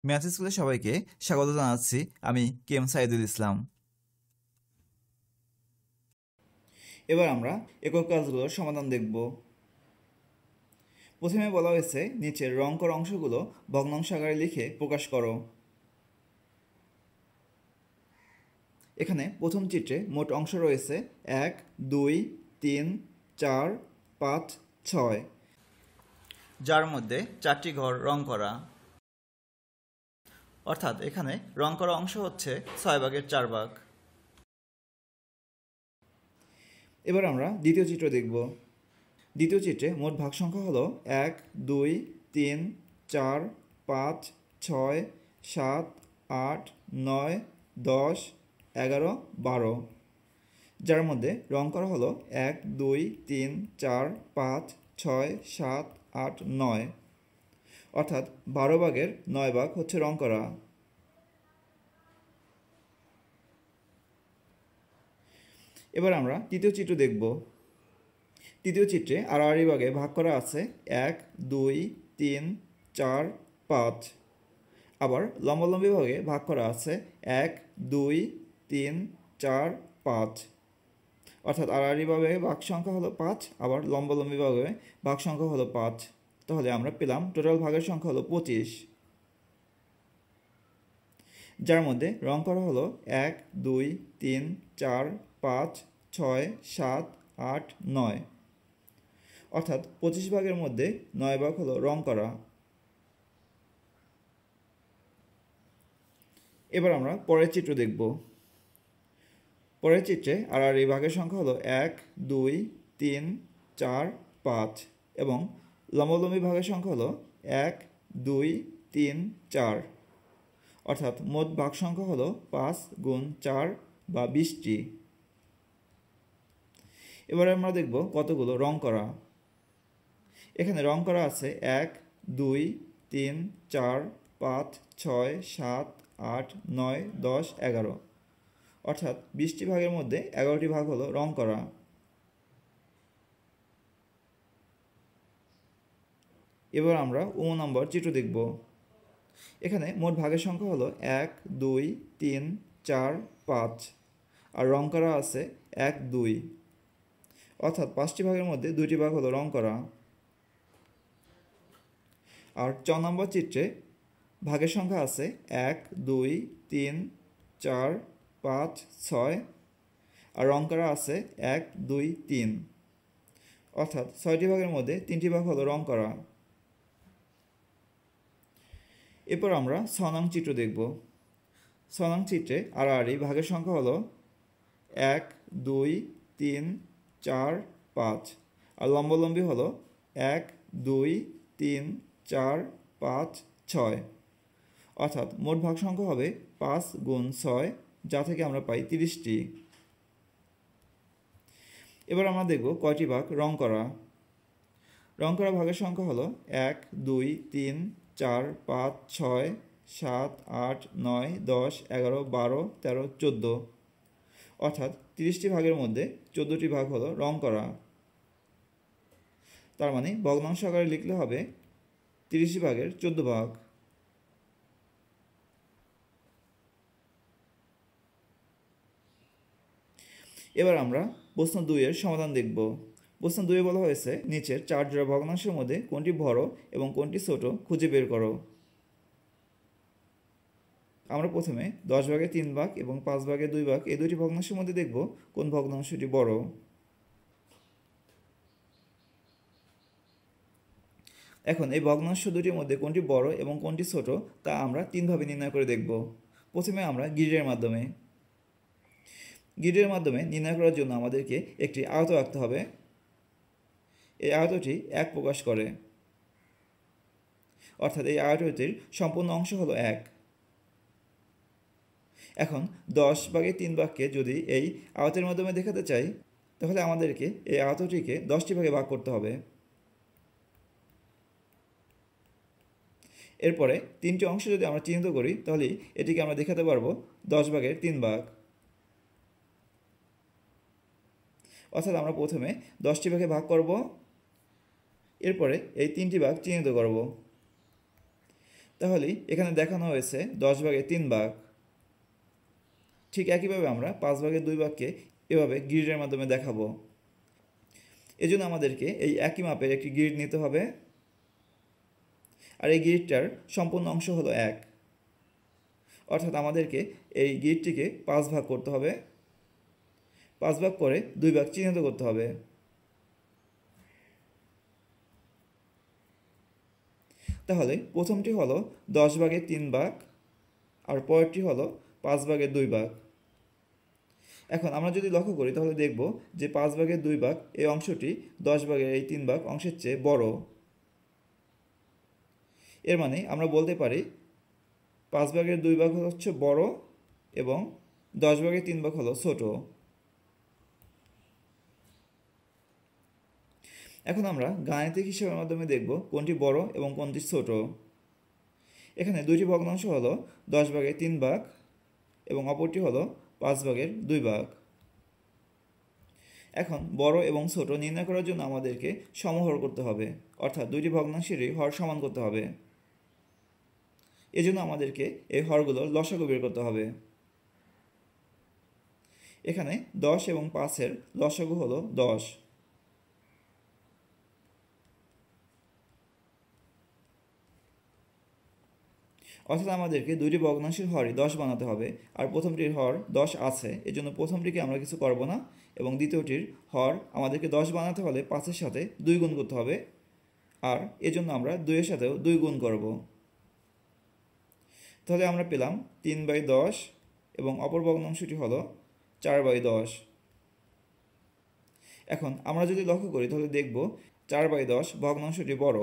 Math স্কুলে সবাইকে স্বাগত জানাচ্ছি। আমি কেএম সাইদুল ইসলাম। এবার আমরা একক কাজগুলোর সমাধান দেখব। প্রথমে বলা হয়েছে নিচের রং করা অংশগুলো ভগ্নাংশ আকারে লিখে প্রকাশ করো। এখানে প্রথম চিত্রে মোট অংশ রয়েছে 1, 2, 3, 4, 5, 6, যার মধ্যে 4টি ঘর রং করা, অর্থাৎ এখানে রং করা অংশ হচ্ছে 6 ভাগের 4 ভাগ। এবার আমরা দ্বিতীয় চিত্র দেখব। দ্বিতীয় চিত্রে মোট ভাগ সংখ্যা হলো 1, 2, 3, 4, 5, 6, 7, 8, 9, 10, 11, 12, যার মধ্যে রং করা হলো 1, 2, 3, 4, 5, 6, 7, 8, 9, অর্থাৎ 12 ভাগের 9 ভাগ হচ্ছে রং করা। এবার আমরা তৃতীয় চিত্র দেখব। তৃতীয় চিত্রে আড়াআড়ি ভাগে ভাগ করা আছে 1, 2, 3, 4, 5, আবার লম্বালম্বি ভাগে ভাগ করা আছে 1, 2, 3, 4, 5, অর্থাৎ আড়াআড়ি ভাগে ভাগ সংখ্যা হলো 5, আবার লম্বালম্বি ভাগে ভাগ সংখ্যা হলো 5। তাহলে আমরা পেলাম টোটাল ভাগের সংখ্যা হলো 25, যার মধ্যে রং করা হলো 1, 2, 3, 4, 5, 6, 7, 8, 9, অর্থাৎ 25 ভাগের মধ্যে 9 ভাগ হলো রং করা। এবার আমরা পরের চিত্র দেখব। পরের চিত্রে আড়াআড়ি ভাগের সংখ্যা হলো 1, 2, 3, 4, 5 এবং লম্বালম্বি ভাগের সংখ্যা হলো 1, 2, 3, 4, অর্থাৎ মোট ভাগ সংখ্যা হলো 5 গুণ 4 বা 20টি। এবারে আমরা দেখব কতগুলো রং করা। এখানে রং করা আছে 1, 2, 3, 4, 5, 6, 7, 8, 9, 10, 11, অর্থাৎ 20টি ভাগের মধ্যে 11টি ভাগ হলো রং করা। এবার আমরা নম্বর চিত্র দেখব। এখানে মোট ভাগের সংখ্যা হলো 1, 2, 3, 4, 5 আর রং করা আছে 1, 2, অর্থাৎ 5টি ভাগের মধ্যে 2টি ভাগ হলো রং করা। আর 4 নম্বর চিত্রে ভাগের সংখ্যা আছে 1, 2, 3, 4, 5, 6 আর রং করা আছে 1, 2, 3, অর্থাৎ 6টি ভাগের মধ্যে 3টি ভাগ হলো রং করা। এরপর আমরা 6 নং চিত্র দেখব। 6 নং চিত্রে আড়াআড়ি ভাগের সংখ্যা হলো 1, 2, 3, 4, 5 আর লম্বালম্বি হলো 1, 2, 3, 4, 5, 6, অর্থাৎ মোট ভাগ সংখ্যা হবে 5 গুণ 6, যা থেকে আমরা পাই 30টি। এবার আমরা দেখব কয়টি ভাগ রং করা। রং করা ভাগের সংখ্যা হলো 1, 2, 3, 4, 5, 6, 7, 8, 9, 10, 11, 12, 13, 14, অর্থাৎ 30টি ভাগের মধ্যে 14টি ভাগ হলো রং করা। তার মানে ভগ্নাংশ আকারে লিখলে হবে 30 ভাগের 14 ভাগ। এবার আমরা প্রশ্ন 2 এর সমাধান দেখব। প্রশ্ন 2 বলা হয়েছে নিচের 4 জোড়া ভগ্নাংশের মধ্যে কোনটি বড় এবং কোনটি ছোট খুঁজে বের করো। আমরা প্রথমে 10 ভাগের 3 ভাগ এবং 5 ভাগের 2 ভাগ এই দুটি ভগ্নাংশের মধ্যে দেখব কোন ভগ্নাংশটি বড়। এখন এই ভগ্নাংশ দুটির মধ্যে কোনটি বড় এবং কোনটি ছোট তা আমরা 3 ভাবে নির্ণয় করে দেখব। প্রথমে আমরা গ্রিডের মাধ্যমে নির্ণয় করার জন্য আমাদেরকে একটি আয়ত আঁকতে হবে। এই আয়তটি 1 প্রকাশ করে, অর্থাৎ এই আয়তটির সম্পূর্ণ অংশ হলো 1। এখন 10 ভাগের 3 ভাগকে যদি এই আয়তের মাধ্যমে দেখাতে চাই তাহলে আমাদেরকে এই আয়তটিকে 10টি ভাগে ভাগ করতে হবে। এরপরে 3টি অংশ যদি আমরা চিহ্নিত করি তাহলে এটিকে আমরা দেখাতে পারবো 10 ভাগের 3 ভাগ, অর্থাৎ আমরা প্রথমে 10টি ভাগে ভাগ করব, এরপরে এই 3টি ভাগ চিহ্নিত করব। তাহলে এখানে দেখানো হয়েছে 10/3 ঠিক একইভাবে আমরা 5/2 এভাবে গ্রিডের মাধ্যমে দেখাবো। এজন্য আমাদেরকে এই একই মাপের একটি গ্রিড নিতে হবে, আর এই গ্রিডটার সম্পূর্ণ অংশ হলো 1, অর্থাৎ আমাদেরকে এই গ্রিডটিকে 5 ভাগ করতে হবে। 5 ভাগ করে 2 ভাগ চিহ্নিত করতে হবে। তাহলে প্রথমটি হলো 10/3 আর পরেরটি হলো 5/2। এখন আমরা যদি লক্ষ্য করি তাহলে দেখব যে 5/2 এই অংশটি 10/3 অংশের চেয়ে বড়। এর মানে আমরা বলতে পারি 5/2 হচ্ছে বড় এবং 10/3 হলো ছোট। এখন আমরা গাণিতিক হিসাবের মাধ্যমে দেখব কোনটি বড় এবং কোনটি ছোট। এখানে দুইটি ভগ্নাংশ হলো 10/3 এবং অপরটি হলো 5/2। এখন বড় এবং ছোট নির্ণয় করার জন্য আমাদেরকে সমহর করতে হবে, অর্থাৎ দুইটি ভগ্নাংশেরই হর সমান করতে হবে। এজন্য আমাদেরকে এই হরগুলোর লসাগু বের করতে হবে। এখানে 10 এবং 5-এর লসাগু হলো 10। অর্থাৎ আমাদেরকে দুইটি ভগ্নাংশের হরই 10 বানাতে হবে, আর প্রথমটির হর 10 আছে, এজন্য প্রথমটিকে আমরা কিছু করব না, এবং দ্বিতীয়টির হর আমাদেরকে 10 বানাতে হলে 5-এর সাথে 2 গুণ করতে হবে, আর এজন্য আমরা 2-এর সাথেও 2 গুণ করব। তাহলে আমরা পেলাম 3/10 এবং অপর ভগ্নাংশটি হলো 4/10। এখন আমরা যদি লক্ষ্য করি তাহলে দেখব 4/10 ভগ্নাংশটি বড়।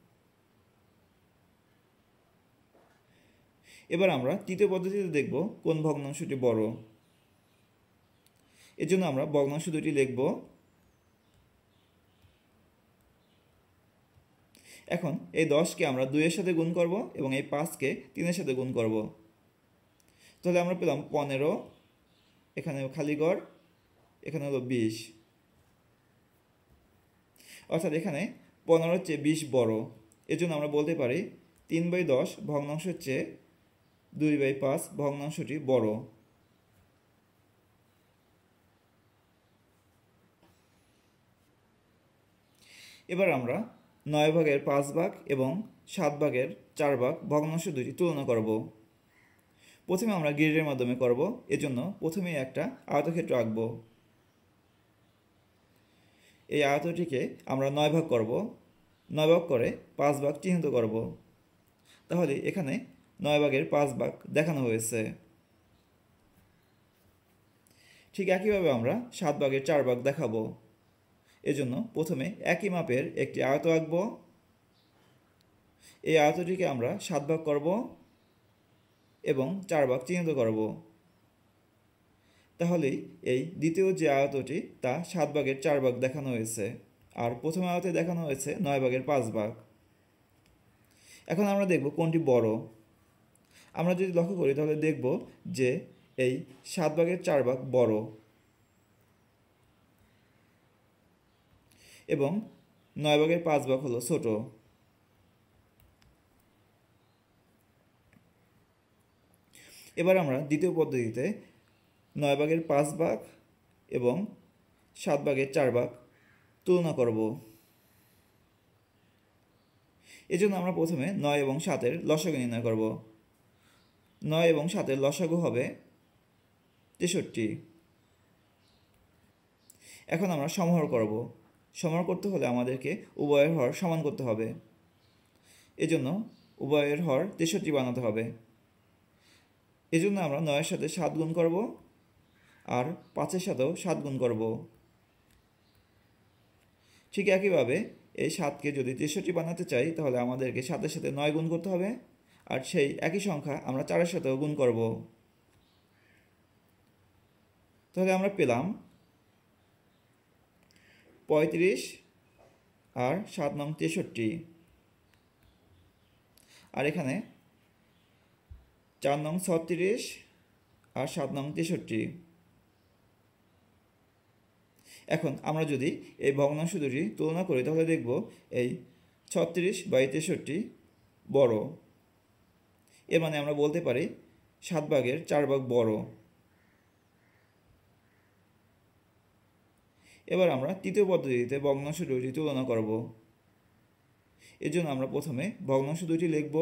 এবার আমরা তৃতীয় পদ্ধতিতে দেখব কোন ভগ্নাংশটি বড়। এর জন্য আমরা ভগ্নাংশ দুটি লিখব। এখন এই 10কে আমরা 2-এর সাথে গুণ করব এবং এই 5কে 3-এর সাথে গুণ করব। তাহলে আমরা পেলাম 15, এখানে খালি ঘর, এখানে হলো 20, অর্থাৎ এখানে 15-এর চেয়ে 20 বড়। এর জন্য আমরা বলতে পারি 3/10 ভগ্নাংশের চেয়ে 2/5 ভগ্নাংশটি বড়। এবার আমরা 9/5 এবং 7/4 ভগ্নাংশ দুটি তুলনা করব। প্রথমে আমরা গ্রিডের মাধ্যমে করব। এজন্য প্রথমেই একটা আয়তক্ষেত্র আঁকব। এই আয়তটিকে আমরা 9 ভাগ করব। 9 ভাগ করে 5 ভাগ চিহ্নিত করব। তাহলে এখানে 9/5 দেখানো হয়েছে। ঠিক একইভাবে আমরা 7/4 দেখাবো। এজন্য প্রথমে একই মাপের একটি আয়ত আঁকব। এই আয়তটিকে আমরা 7 ভাগ করব এবং 4 ভাগ চিহ্নিত করব। তাহলেই এই দ্বিতীয় যে আয়তটি তা 7/4 দেখানো হয়েছে, আর প্রথম আয়তে দেখানো হয়েছে 9/5। এখন আমরা দেখব কোনটি বড়। আমরা যদি লক্ষ্য করি তাহলে দেখব যে এই 7/4 বড় এবং 9/5 হলো ছোট। এবার আমরা দ্বিতীয় পদ্ধতিতে 9/5 এবং 7/4 তুলনা করব। এজন্য আমরা প্রথমে 9 এবং 7-এর লসাগু নির্ণয় করব। 9 এবং 7-এর লসাগু হবে 63। এখন আমরা সমহর করব। সমহর করতে হলে আমাদেরকে উভয়ের হর সমান করতে হবে। এজন্য উভয়ের হর 63 বানাতে হবে। এজন্য আমরা 9-এর সাথে 7 গুণ করব আর 5-এর সাথেও 7 গুণ করব। ঠিক একইভাবে এই 7কে যদি 63 বানাতে চাই তাহলে আমাদেরকে 7-এর সাথে 9 গুণ করতে হবে, আর সেই একই সংখ্যা আমরা 4-এর সাথেও গুণ করব। তাহলে আমরা পেলাম 35 আর 7 নং 63, আর এখানে 4 নং 36 আর 7 নং 63। এখন আমরা যদি এই ভগ্নাংশ দুটি তুলনা করি তাহলে দেখব এই 36/63 বড়। এর মানে আমরা বলতে পারি 7 ভাগের 4 ভাগ বড়। এবার আমরা তৃতীয় পদ্ধতিতে ভগ্নাংশ দুইটি তুলনা করব। এর জন্য আমরা প্রথমে ভগ্নাংশ দুইটি লিখব।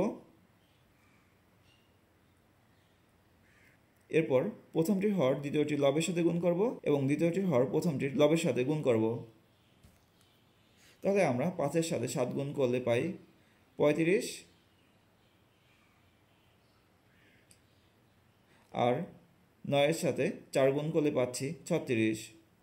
এরপর প্রথমটির হর দ্বিতীয়টির লবের সাথে গুণ করব এবং দ্বিতীয়টির হর প্রথমটির লবের সাথে গুণ করব। তাহলে আমরা 5-এর সাথে 7 গুণ করলে পাই 35, আর 9-এর সাথে 4 গুণ করলে পাচ্ছি 36।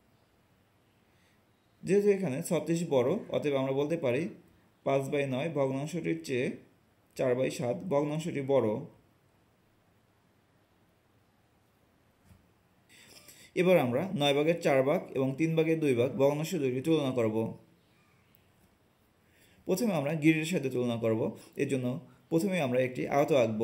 যেহেতু এখানে 36 বড়, অতএব আমরা বলতে পারি 5/9 ভগ্নাংশটির চেয়ে 4/7 ভগ্নাংশটি বড়। এবার আমরা 9 ভাগের 4 ভাগ এবং 3 ভাগের 2 ভাগ ভগ্নাংশ দুইটি তুলনা করব। প্রথমে আমরা গিরির সাথে তুলনা করব। এর জন্য প্রথমে আমরা একটি আয়ত আঁকব।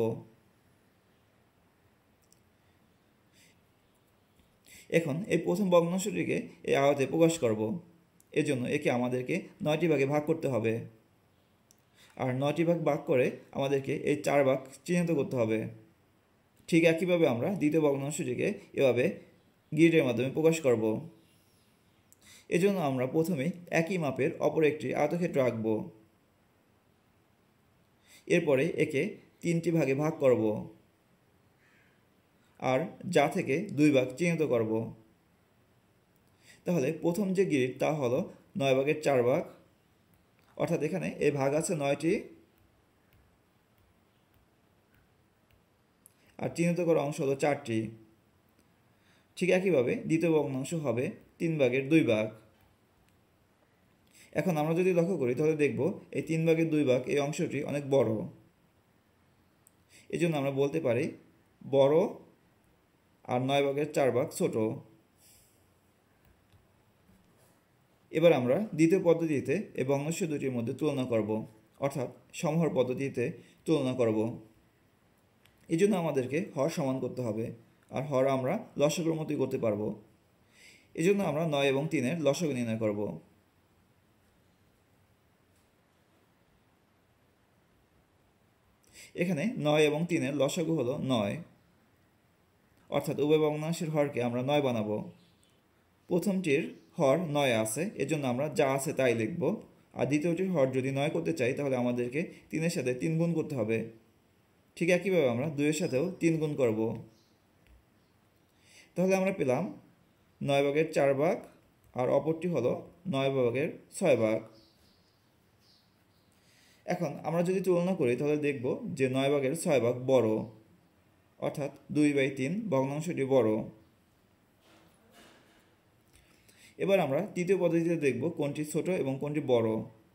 এখন এই প্রথম ভগ্নাংশটিকে এই আয়তে প্রকাশ করব। এর জন্য একে আমাদেরকে 9টি ভাগে ভাগ করতে হবে, আর 9টি ভাগ করে আমাদেরকে এই 4 ভাগ চিহ্নিত করতে হবে। ঠিক একইভাবে আমরা দ্বিতীয় ভগ্নাংশটিকে এভাবে গ্রিডের মাধ্যমে প্রকাশ করব। এজন্য আমরা প্রথমেই একই মাপের অপর একটি আয়তক্ষেত্র আঁকব। এরপরে একে 3টি ভাগে ভাগ করব, আর যা থেকে 2 ভাগ চিহ্নিত করব। তাহলে প্রথম যে গ্রিড তা হলো 9 ভাগের 4 ভাগ, অর্থাৎ এখানে এই ভাগ আছে 9টি, আর চিহ্নিত করা অংশ হলো 4টি। ঠিক একইভাবে দ্বিতীয় ভগ্নাংশ হবে 3 ভাগের 2 ভাগ। এখন আমরা যদি লক্ষ্য করি তাহলে দেখব এই 3 ভাগের 2 ভাগ এই অংশটি অনেক বড়। এই জন্য আমরা বলতে পারি বড়, আর 9 ভাগের 4 ভাগ ছোট। এবার আমরা দ্বিতীয় পদ্ধতিতে এই ভগ্নাংশ দুটির মধ্যে তুলনা করব, অর্থাৎ সমহর পদ্ধতিতে তুলনা করব। এই জন্য আমাদেরকে হর সমান করতে হবে, আর হর আমরা লসাগুর মতোই করতে পারবো। এই জন্য আমরা 9 এবং 3-এর লসাগু নির্ণয় করব। এখানে 9 এবং 3-এর লসাগু হলো 9, অর্থাৎ উভয় ভগ্নাংশের হরকে আমরা 9 বানাবো। প্রথমটির হর 9 আছে, এজন্য আমরা যা আছে তাই লিখব। আর দ্বিতীয়টির হর যদি 9 করতে চাই তাহলে আমাদেরকে 3-এর সাথে 3 গুণ করতে হবে। ঠিক একইভাবে আমরা 2-এর সাথেও 3 গুণ করব। তাহলে আমরা পেলাম 9 ভাগের 4 ভাগ, আর অপরটি হলো 9 ভাগের 6 ভাগ। এখন আমরা যদি তুলনা করি তাহলে দেখব যে 9 ভাগের 6 ভাগ বড়, অর্থাৎ 2/3 ভগ্নাংশটি বড়। এবার আমরা তৃতীয় পদ্ধতিতে দেখব কোনটি ছোট এবং কোনটি বড়।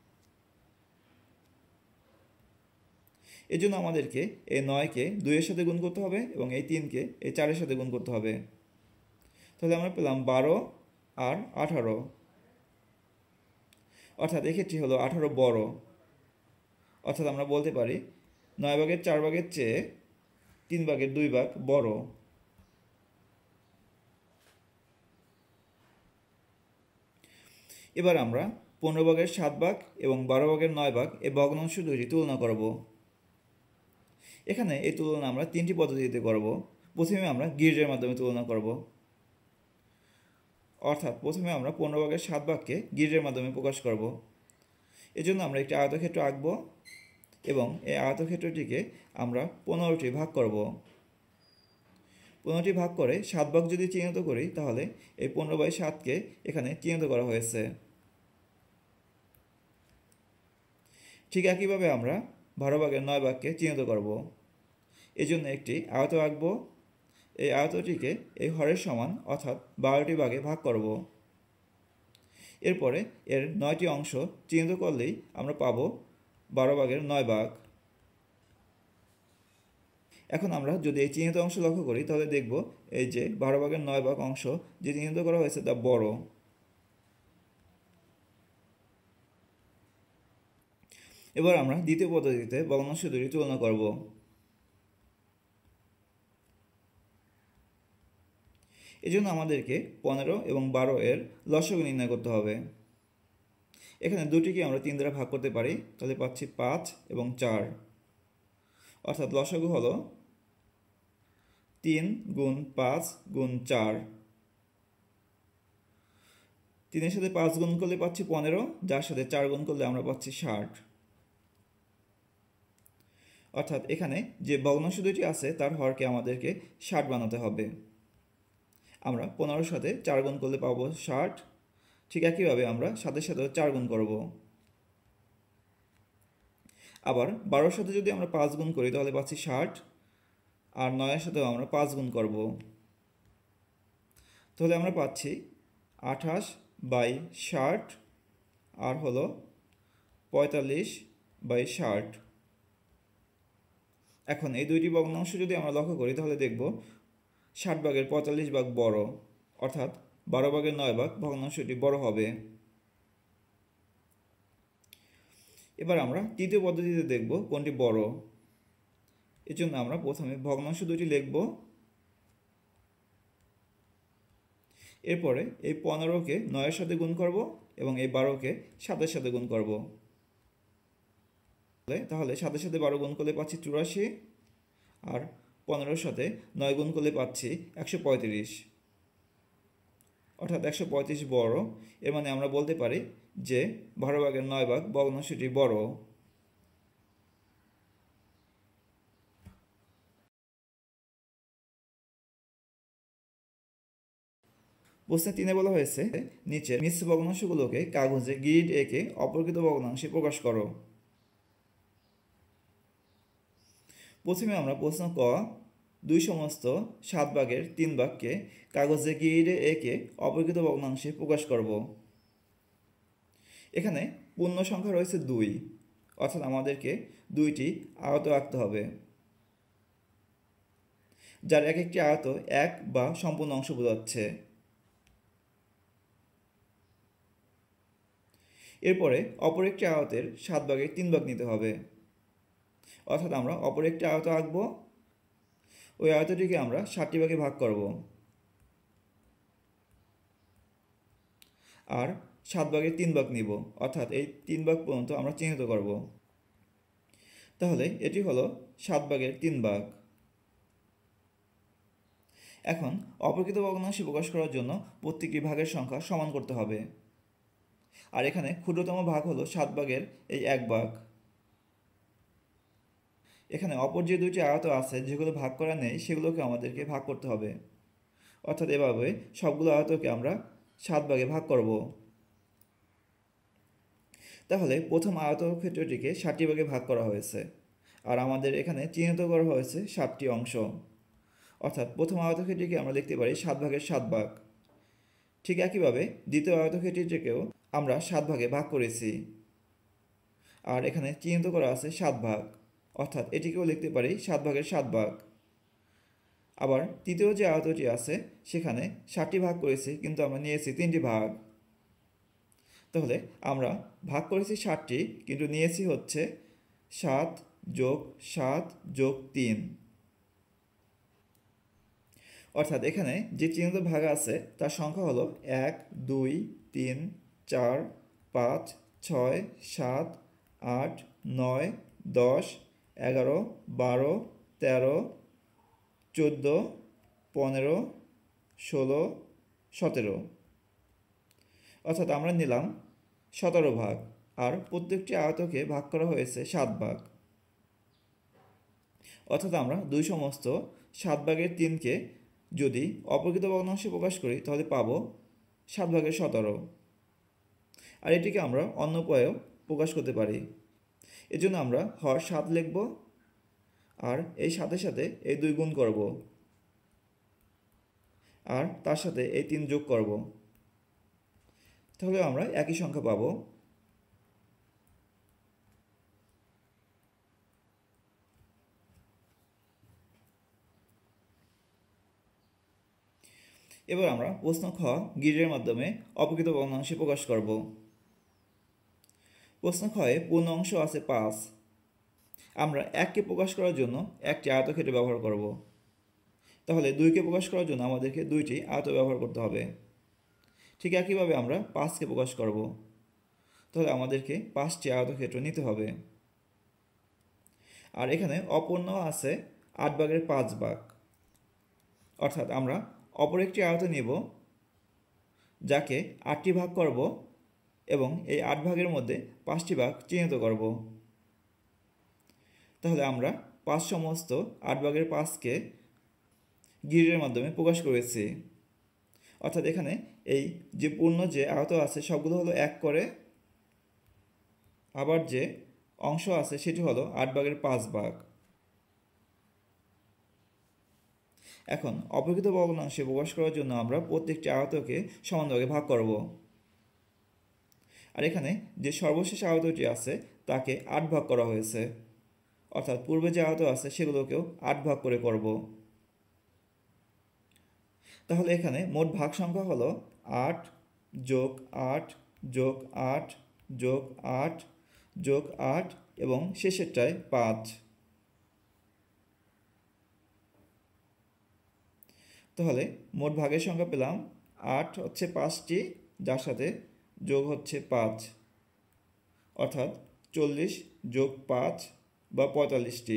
এজন্য আমাদেরকে এই 9-কে 2-এর সাথে গুণ করতে হবে এবং এই 3-কে এই 4-এর সাথে গুণ করতে হবে। তাহলে আমরা পেলাম 12 আর 18, অর্থাৎ এক্ষেত্রে হলো 18 বড়। অর্থাৎ আমরা বলতে পারি 9 ভাগের 4 ভাগের চেয়ে 3 ভাগের 2 ভাগ বড়। এবার আমরা 15 ভাগের 7 ভাগ এবং 12 ভাগের 9 ভাগ এই ভগ্নাংশ দুইটি তুলনা করব। এখানে এই তুলনা আমরা 3টি পদ্ধতিতে করব। প্রথমে আমরা গ্রিডের মাধ্যমে তুলনা করব, অর্থাৎ প্রথমে আমরা 15 ভাগের 7 ভাগকে গ্রিডের মাধ্যমে প্রকাশ করব। এজন্য আমরা একটি আয়তক্ষেত্র আঁকব এবং এই আয়তক্ষেত্রটিকে আমরা 15টি ভাগ করব। 15টি ভাগ করে 7 ভাগ যদি চিহ্নিত করি তাহলে এই 15/7-কে এখানে চিহ্নিত করা হয়েছে। ঠিক একইভাবে আমরা 12 ভাগের 9 ভাগকে চিহ্নিত করব। এজন্য একটি আয়ত আঁকব। এই আয়তটিকে এই হরের সমান, অর্থাৎ 12টি ভাগে ভাগ করব। এরপরে এর 9টি অংশ চিহ্নিত করলেই আমরা পাব 12 ভাগের 9 ভাগ। এখন আমরা যদি এই চিহ্নিত অংশ লক্ষ্য করি তাহলে দেখব এই যে 12 ভাগের 9 ভাগ অংশ যে চিহ্নিত করা হয়েছে তা বড়। এবার আমরা দ্বিতীয় পদ্ধতিতে ভগ্নাংশ দুটি তুলনা করব। এজন্য আমাদেরকে 15 এবং 12 এর লসাগু নির্ণয় করতে হবে। এখানে দুটিকে আমরা 3 দ্বারা ভাগ করতে পারি, তাহলে পাচ্ছি 5 এবং 4, অর্থাৎ লসাগু হলো 3 গুণ 5 গুণ 4। 3 এর সাথে 5 গুণ করলে পাচ্ছি 15, যার সাথে 4 গুণ করলে আমরা পাচ্ছি 60। অর্থাৎ এখানে যে ভগ্নাংশ দুটি আছে তার হরকে আমাদেরকে 60 বানাতে হবে। আমরা 15 সাথে 4 গুণ করলে পাবো 60। ঠিক একইভাবে আমরা 7-এর সাথেও 4 গুণ করব। আবার 12-এর সাথে যদি আমরা 5 গুণ করি তাহলে পাচ্ছি 60, আর 9-এর সাথেও আমরা 5 গুণ করব। তাহলে আমরা পাচ্ছি 28/60 আর হলো 45/60। এখন এই দুইটি ভগ্নাংশ যদি আমরা লক্ষ্য করি তাহলে দেখব 60 ভাগের 45 ভাগ বড়, অর্থাৎ 12 ভাগের 9 ভাগ ভগ্নাংশটি বড় হবে। এবার আমরা তৃতীয় পদ্ধতিতে দেখব কোনটি বড়। এর জন্য আমরা প্রথমে ভগ্নাংশ দুটি লিখব, এরপরে এই 15কে 9-এর সাথে গুণ করব এবং এই 12কে 7-এর সাথে গুণ করব। তাহলে 7-এর সাথে 12 গুণ করলে পাচ্ছি 84, আর 15-এর সাথে 9 গুণ করলে পাচ্ছি 135, অর্থাৎ 135 বড়। এর মানে আমরা বলতে পারি যে 12 ভাগের 9 ভাগ ভগ্নাংশটি বড়। প্রশ্নে 3-এ বলা হয়েছে নিচের মিশ্র ভগ্নাংশগুলোকে কাগজে গ্রিড এঁকে অপরকৃত ভগ্নাংশে প্রকাশ করো। প্রথমে আমরা প্রশ্ন ক 2 সমস্ত 7 ভাগের 3 ভাগকে কাগজে গ্রিডে এঁকে অপরকৃত ভগ্নাংশে প্রকাশ করব। এখানে পূর্ণ সংখ্যা রয়েছে 2, অর্থাৎ আমাদেরকে 2টি আয়ত আঁকতে হবে, যার এক একটি আয়ত 1 বা সম্পূর্ণ অংশ বোঝাচ্ছে। এরপরে অপর একটি আয়তের 7 ভাগের 3 ভাগ নিতে হবে, অর্থাৎ আমরা অপর একটি আয়ত আঁকব, ওই আয়তটিকে আমরা 7টি ভাগে ভাগ করব আর 7 ভাগের 3 ভাগ নিব, অর্থাৎ এই 3 ভাগ পর্যন্ত আমরা চিহ্নিত করব। তাহলে এটি হলো 7 ভাগের 3 ভাগ। এখন অপরকৃত ভগ্নাংশ প্রকাশ করার জন্য প্রত্যেকটি ভাগের সংখ্যা সমান করতে হবে, আর এখানে ক্ষুদ্রতম ভাগ হলো 7 ভাগের এই 1 ভাগ। এখানে অপর যে দুইটি আয়ত আছে যেগুলো ভাগ করা নেই সেগুলোকে আমাদেরকে ভাগ করতে হবে, অর্থাৎ এভাবে সবগুলো আয়তকে আমরা 7 ভাগে ভাগ করব। তাহলে প্রথম আয়তক্ষেত্রটিকে 7টি ভাগে ভাগ করা হয়েছে, আর আমাদের এখানে চিহ্নিত করা হয়েছে 7টি অংশ, অর্থাৎ প্রথম আয়তক্ষেত্রটিকে আমরা লিখতে পারি 7 ভাগের 7 ভাগ। ঠিক একইভাবে দ্বিতীয় আয়তক্ষেত্রটিকেও আমরা 7 ভাগে ভাগ করেছি, আর এখানে চিহ্নিত করা আছে 7 ভাগ, অর্থাৎ এটিকেও লিখতে পারি 7 ভাগের 7 ভাগ। আবার তৃতীয় যে আয়তটি আছে সেখানে 7টি ভাগ করেছি, কিন্তু আমরা নিয়েছি 3টি ভাগ। তাহলে আমরা ভাগ করেছি 7টি, কিন্তু নিয়েছি হচ্ছে 7 যোগ 7 যোগ 3, অর্থাৎ এখানে যে চিহ্নিত ভাগ আছে তার সংখ্যা হলো 1 2 3 4 5 6 7 8 9 10 11 12 13 14 15 16 17, অর্থাৎ আমরা নিলাম 17 ভাগ, আর প্রত্যেকটি আয়তকে ভাগ করা হয়েছে 7 ভাগ, অর্থাৎ আমরা 2 সমস্ত 7 ভাগের 3কে যদি অপরকৃত ভগ্নাংশে প্রকাশ করি তাহলে পাবো 7 ভাগের 17, আর এটিকে আমরা অন্য উপায়েও প্রকাশ করতে পারি। এজন্য আমরা হর 7 লিখব, আর এই 7-এর সাথে এই 2 গুণ করব, আর তার সাথে এই 3 যোগ করব, তাহলে আমরা একই সংখ্যা পাবো। এবার আমরা প্রশ্ন খ গ্রিডের মাধ্যমে অপরকৃত ভগ্নাংশে প্রকাশ করব। প্রশ্ন খয়ে পূর্ণ অংশ আছে 5, আমরা 1কে প্রকাশ করার জন্য একটি আয়তক্ষেত্র ব্যবহার করব। তাহলে 2কে প্রকাশ করার জন্য আমাদেরকে 2টি আয়ত ব্যবহার করতে হবে। ঠিক একইভাবে আমরা 5কে প্রকাশ করব, তাহলে আমাদেরকে 5টি আয়তক্ষেত্র নিতে হবে। আর এখানে অপূর্ণ আছে 8/5 অর্থাৎ আমরা অপর একটি আয়ত নিব যাকে 8টি ভাগ করব এবং এই 8 ভাগের মধ্যে 5টি ভাগ চিহ্নিত করব। তাহলে আমরা 5 সমস্ত 8/5কে গ্রিডের মাধ্যমে প্রকাশ করেছি। অর্থাৎ এখানে এই যে পূর্ণ যে আয়ত আছে সবগুলো হলো 1 করে, আবার যে অংশ আছে সেটি হলো 8/5 এখন অপ্রকৃত ভগ্নাংশে প্রকাশ করার জন্য আমরা প্রত্যেকটি আয়তকে সমান ভাগে ভাগ করব। আর এখানে যে সর্বশেষ আয়তটি আছে তাকে 8 ভাগ করা হয়েছে, অর্থাৎ পূর্বে যে আয়ত আছে সেগুলোকেও 8 ভাগ করে করব। তাহলে এখানে মোট ভাগ সংখ্যা হলো 8 যোগ 8 যোগ 8 যোগ 8 যোগ 8 এবং শেষেরটায় 5। তাহলে মোট ভাগের সংখ্যা পেলাম 8 হচ্ছে 5টি, যার সাথে যোগ হচ্ছে 5, অর্থাৎ 40 যোগ 5 বা 45টি।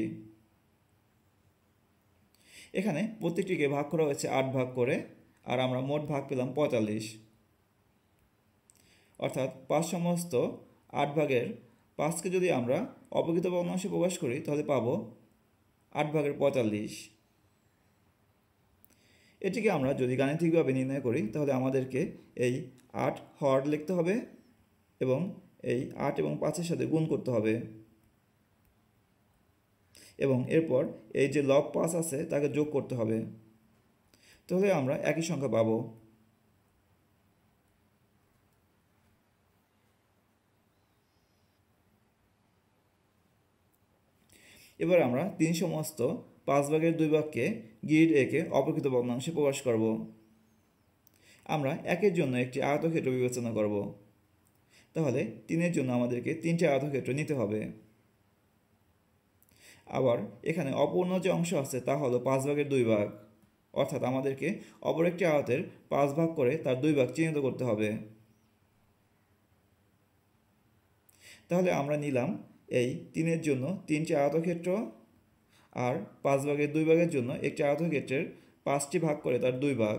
এখানে প্রত্যেকটিকে ভাগ করা হয়েছে 8 ভাগ করে, আর আমরা মোট ভাগ পেলাম 45, অর্থাৎ 5 সমস্ত 8 ভাগের 5কে যদি আমরা অপ্রকৃত ভগ্নাংশে প্রকাশ করি তাহলে পাবো 8/45। এটিকে আমরা যদি গাণিতিকভাবে নির্ণয় করি তাহলে আমাদেরকে এই 8 হর লিখতে হবে এবং এই 8 এবং 5-এর সাথে গুণ করতে হবে এবং এরপর এই যে লব 5 আছে তাকে যোগ করতে হবে, তাহলে আমরা একই সংখ্যা পাবো। এবার আমরা 3 সমস্ত 5/2কে গ্রিড একে অপ্রকৃত ভগ্নাংশে প্রকাশ করব। আমরা 1-এর জন্য একটি আয়তক্ষেত্র বিবেচনা করব। তাহলে 3-এর জন্য আমাদেরকে 3টি আয়তক্ষেত্র নিতে হবে। আবার এখানে অপূর্ণ যে অংশ আছে তা হলো 5/2, অর্থাৎ আমাদেরকে অপর একটি আয়তের 5 ভাগ করে তার 2 ভাগ চিহ্নিত করতে হবে। তাহলে আমরা নিলাম এই 3-এর জন্য 3টি আয়তক্ষেত্র আর 5/2 জন্য একটি আয়তক্ষেত্রের 5টি ভাগ করে তার 2 ভাগ।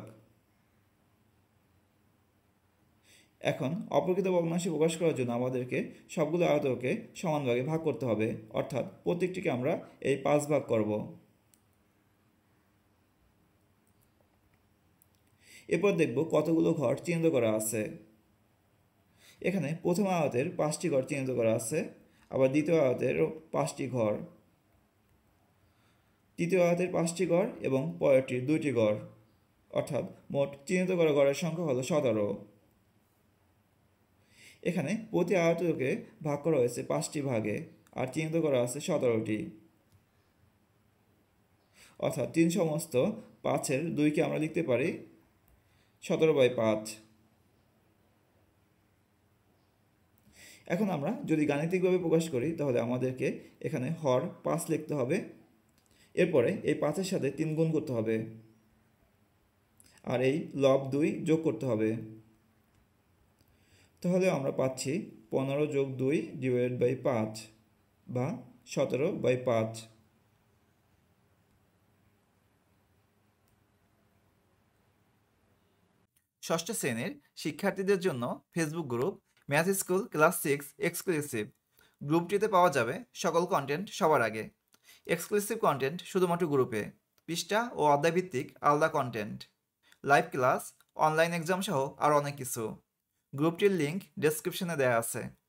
এখন অপ্রকৃত ভগ্নাংশে প্রকাশ করার জন্য আমাদেরকে সবগুলো আয়তকে সমান ভাগে ভাগ করতে হবে, অর্থাৎ প্রত্যেকটিকে আমরা এই 5 ভাগ করব। এরপর দেখব কতগুলো ঘর চিহ্নিত করা আছে। এখানে প্রথম আয়তের 5টি ঘর চিহ্নিত করা আছে, আবার দ্বিতীয় আয়তেরও 5টি ঘর, তৃতীয় আয়তের 5টি ঘর এবং পরেরটির 2টি ঘর, অর্থাৎ মোট চিহ্নিত করা ঘরের সংখ্যা হলো 17। এখানে প্রতি আয়তকে ভাগ করা হয়েছে 5টি ভাগে আর চিহ্নিত করা আছে 17টি, অর্থাৎ 3 সমস্ত 5-এর 2কে আমরা লিখতে পারি 17/5। এখন আমরা যদি গাণিতিকভাবে প্রকাশ করি তাহলে আমাদেরকে এখানে হর 5 লিখতে হবে, এরপরে এই 5-এর সাথে 3 গুণ করতে হবে আর এই লব 2 যোগ করতে হবে। তাহলে আমরা পাচ্ছি 15 যোগ 2 ডিভাইডেড বাই 5 বা 17/5। ষষ্ঠ শ্রেণীর শিক্ষার্থীদের জন্য Facebook group math school class 6 exclusive. গ্রুপটিতে পাওয়া যাবে সকল কন্টেন্ট সবার আগে, এক্সক্লুসিভ কন্টেন্ট শুধুমাত্র গ্রুপে, পৃষ্ঠা ও অধ্যায়ভিত্তিক আলাদা content, live class, online exam সহ আর অনেক কিছু। গ্রুপটির লিঙ্ক ডেসক্রিপশনে দেওয়া আছে।